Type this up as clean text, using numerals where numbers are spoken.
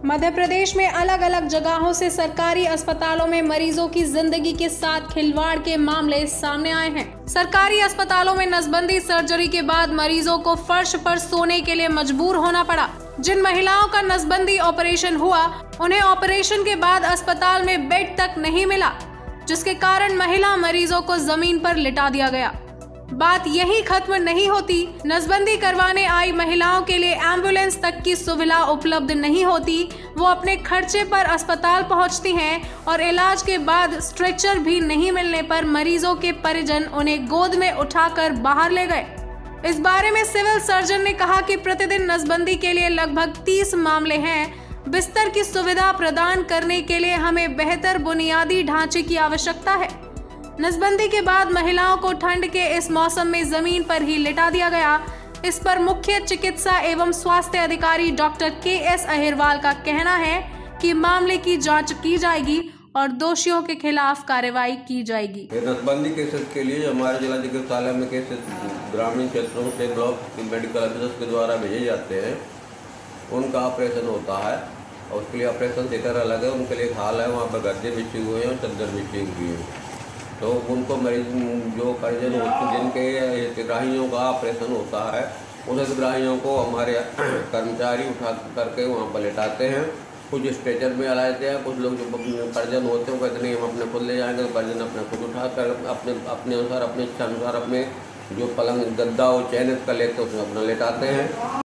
मध्य प्रदेश में अलग अलग जगहों से सरकारी अस्पतालों में मरीजों की जिंदगी के साथ खिलवाड़ के मामले सामने आए हैं। सरकारी अस्पतालों में नसबंदी सर्जरी के बाद मरीजों को फर्श पर सोने के लिए मजबूर होना पड़ा। जिन महिलाओं का नसबंदी ऑपरेशन हुआ, उन्हें ऑपरेशन के बाद अस्पताल में बेड तक नहीं मिला, जिसके कारण महिला मरीजों को जमीन पर लिटा दिया गया। बात यही खत्म नहीं होती, नसबंदी करवाने आई महिलाओं के लिए एम्बुलेंस तक की सुविधा उपलब्ध नहीं होती। वो अपने खर्चे पर अस्पताल पहुंचती हैं और इलाज के बाद स्ट्रेचर भी नहीं मिलने पर मरीजों के परिजन उन्हें गोद में उठाकर बाहर ले गए। इस बारे में सिविल सर्जन ने कहा कि प्रतिदिन नसबंदी के लिए लगभग 30 मामले हैं। बिस्तर की सुविधा प्रदान करने के लिए हमें बेहतर बुनियादी ढांचे की आवश्यकता है। नसबंदी के बाद महिलाओं को ठंड के इस मौसम में जमीन पर ही लिटा दिया गया। इस पर मुख्य चिकित्सा एवं स्वास्थ्य अधिकारी डॉक्टर के.एस. अहिरवाल का कहना है कि मामले की जांच की जाएगी और दोषियों के खिलाफ कार्रवाई की जाएगी। नसबंदी केसेस के लिए हमारे जिला चिकित्सालय में केसेस ग्रामीण क्षेत्रों से ब्लॉक मेडिकल ऑफिसर्स के द्वारा भेजे जाते हैं। उनका ऑपरेशन होता है और उसके लिए ऑपरेशन थिएटर अलग है। उनके लिए एक हाल है, वहाँ पर गद्दे बिछे हुए हैं और चद्दर बिछी हुई है। तो उनको मरीज जो परिजन जिनके हितग्राहियों का ऑपरेशन होता है, उन हितग्राहियों को हमारे कर्मचारी उठा करके वहाँ पर लेटाते हैं। कुछ स्ट्रेचर में लाते हैं, कुछ लोग जो परिजन होते हैं वो कहते नहीं हम अपने खुद ले जाएंगे, तो परिजन अपने खुद उठा कर अपने अनुसार, अपने इच्छा अनुसार अपने जो पलंग गद्दा और चयनित कर लेते हैं उसमें अपना लेटाते हैं।